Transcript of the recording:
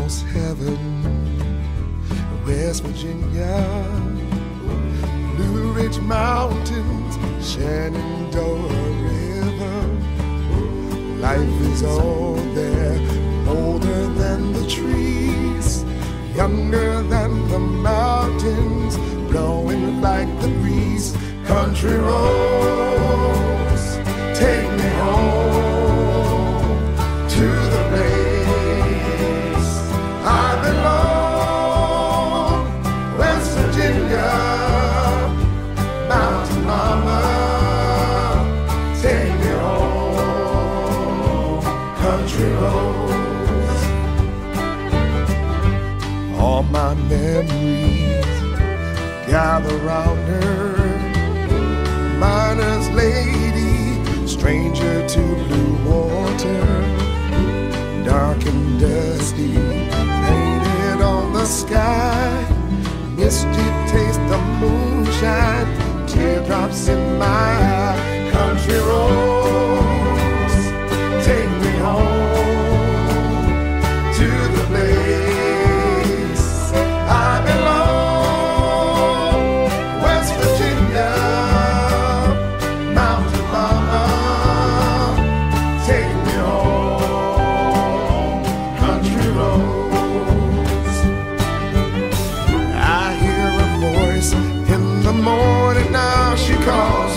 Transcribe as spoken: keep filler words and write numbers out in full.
almost heaven. West Virginia, Blue Ridge Mountains, Shenandoah River. Life is all there, older than the trees, younger than the mountains, blowing like the breeze. Country roads, take me home to the place I belong. West Virginia, Mountain Mama, take me home. Country roads, all my memories gather round her. Miner's lady, stranger to blue water, dark and dusty, painted on the sky. Misty taste of moonshine, teardrops in my eye. Country roads, take me home to the place I belong. West Virginia, Mountain Mama, take me home. Country roads. I hear a voice in the morning, now she calls